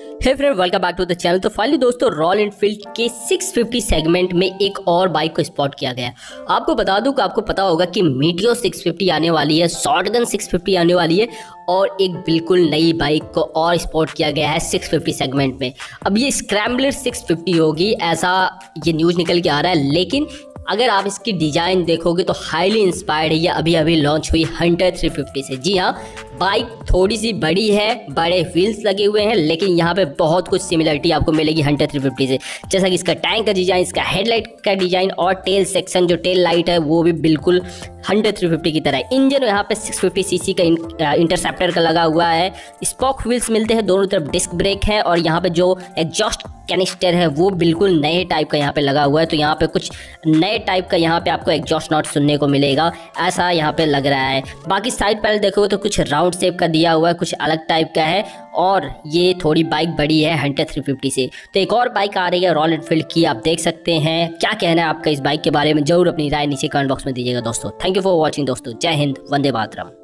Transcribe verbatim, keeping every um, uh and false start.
Hey friend, welcome back to the channel. तो finally दोस्तों, Royal Enfield के six fifty segment में एक और बाइक को स्पॉट किया गया है। आपको बता दूं कि आपको पता होगा कि मीटियो सिक्स फिफ्टी आने वाली है, शॉटगन सिक्स फिफ्टी आने वाली है और एक बिल्कुल नई बाइक को और स्पॉट किया गया है सिक्स फिफ्टी सेगमेंट में। अब ये स्क्रैम्बलर सिक्स फिफ्टी होगी, ऐसा ये न्यूज़ निकल के आ रहा है। लेकिन अगर आप इसकी डिज़ाइन देखोगे तो हाईली इंस्पायर्ड है ये अभी अभी लॉन्च हुई हंटर थ्री फिफ्टी से। जी हाँ, बाइक थोड़ी सी बड़ी है, बड़े व्हील्स लगे हुए हैं, लेकिन यहाँ पे बहुत कुछ सिमिलरिटी आपको मिलेगी हंटर थ्री फिफ्टी से। जैसा कि इसका टैंक का डिज़ाइन, इसका हेडलाइट का डिज़ाइन और टेल सेक्शन जो टेल लाइट है वो भी बिल्कुल हंटर थ्री फिफ्टी की तरह है। इंजन यहाँ पे सिक्स फिफ्टी सीसी का इंटरसेप्टर का लगा हुआ है। स्पॉक व्हील्स मिलते हैं, दोनों तरफ डिस्क ब्रेक है और यहाँ पे जो एग्जॉस्ट कैनिस्टर है वो बिल्कुल नए टाइप का यहाँ पे लगा हुआ है। तो यहाँ पे कुछ नए टाइप का यहाँ पे आपको एग्जॉस्ट नॉट सुनने को मिलेगा, ऐसा यहाँ पे लग रहा है। बाकी साइड पैनल देखोगे तो कुछ राउंड शेप का दिया हुआ है, कुछ अलग टाइप का है और ये थोड़ी बाइक बड़ी है हंटर थ्री फिफ्टी से। तो एक और बाइक आ रही है रॉयल एनफील्ड की, आप देख सकते हैं। क्या कहना है आपका इस बाइक के बारे में, जरूर अपनी राय नीचे कमेंट बॉक्स में दीजिएगा दोस्तों। थैंक यू फॉर वॉचिंग दोस्तों। जय हिंद, वंदे मातरम।